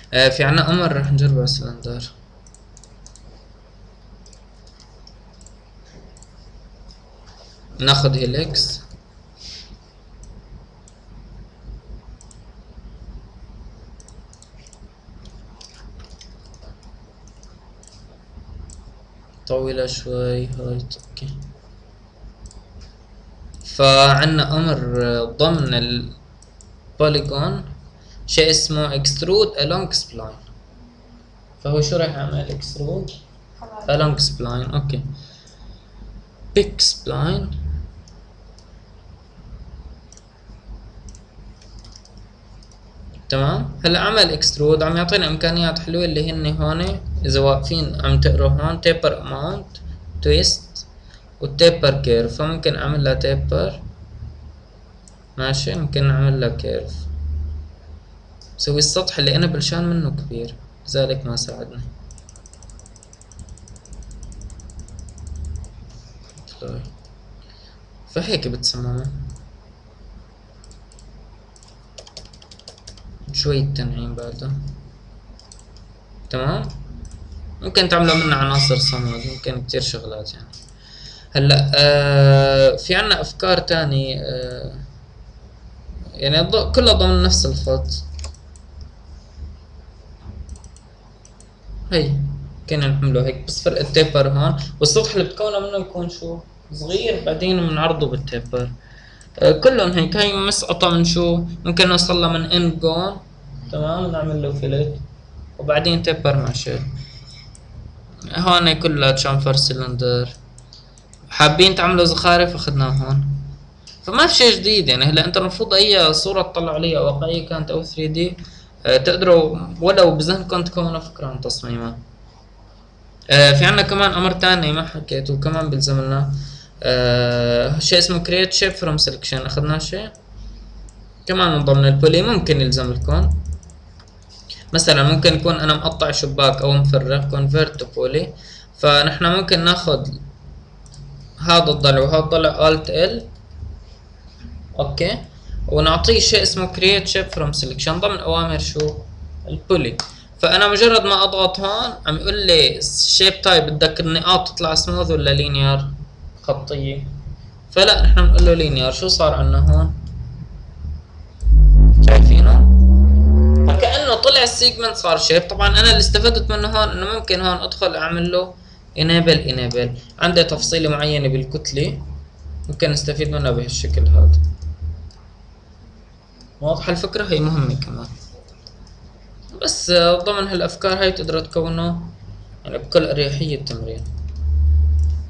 في عنا امر رح نجربه على السلندر. ناخد هيليكس، طويلة شوي هاي اوكي. فعنا امر ضمن البوليجون شيء اسمه extrude along spline. فهو شو راح يعمل extrude along spline. اوكي pick spline. تمام. هلا عمل اكسترود عم يعطينا امكانيات حلوه اللي هن هون اذا واقفين عم تقروا هون تيبر اماونت تويست والتيبر كيرف. فممكن اعمل لها تيبر ماشي، ممكن نعمل لها كيرف. سوي السطح اللي انا بلشان منه كبير لذلك ما ساعدني. فهيك بتصممه شوية تنعيم بعده. تمام. ممكن تعملوا منه عناصر صمود، ممكن كتير شغلات يعني. هلا في عنا افكار تاني يعني كلها ضمن نفس الخط. هي كنا نحمله هيك بس فرق التيبر هون، والسطح اللي بتكونه منه يكون شو صغير بعدين بنعرضه بالتيبر. كلهم هيك. هي مسقطة من شو ممكن نوصل لها من اند جون. تمام. نعمل له فيلت وبعدين تيبر مع شيل. هون كلها تشامفر سلندر. حابين تعملوا زخارف اخذناه هون. فما في شيء جديد يعني. هلا انت المفروض اي صورة تطلع عليها واقعية كانت او 3D تقدروا ولو بذهنكم تكونوا فكرة عن تصميمها. في عنا كمان امر تاني ما حكيته وكمان بلزمنا شيء اسمه create shape from selection. اخذناه شيء كمان من ضمن البولي ممكن يلزم لكم. مثلا ممكن يكون انا مقطع شباك او مفرغ convert to poly. فنحن ممكن ناخذ هذا الضلع وهذا الضلع alt l اوكي ونعطيه شيء اسمه create shape from selection ضمن اوامر شو البولي. فانا مجرد ما اضغط هون عم يقول لي shape type بدك النقاط تطلع سموث ولا linear خطيه. فلا نحن بنقول له linear. شو صار عنا هون شايفينه؟ فكأنه طلع السيجمنت صار شيب. طبعا انا اللي استفدت منه هون انه ممكن هون ادخل اعمل له enable عندي تفصيلة معينة بالكتلة ممكن نستفيد منها بهالشكل هذا. واضحة الفكرة؟ هي مهمة كمان. بس ضمن هالافكار هاي تقدروا تكونوا يعني بكل اريحية التمرين.